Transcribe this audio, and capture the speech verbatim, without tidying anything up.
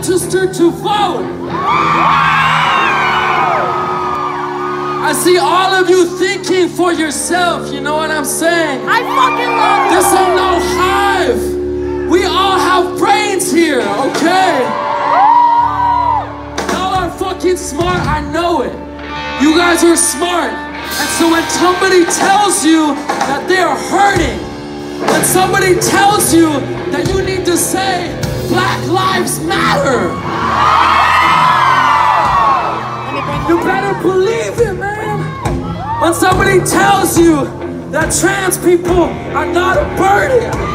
registered to vote. I see all of you thinking for yourself, you know what I'm saying? I fucking love you! This ain't no hive. We all have brains here, okay? Y'all are fucking smart, I know it. You guys are smart. And so when somebody tells you that they are hurting, when somebody tells you that you need to say, Black Lives Matter, you better believe it, man. When somebody tells you that trans people are not a burden,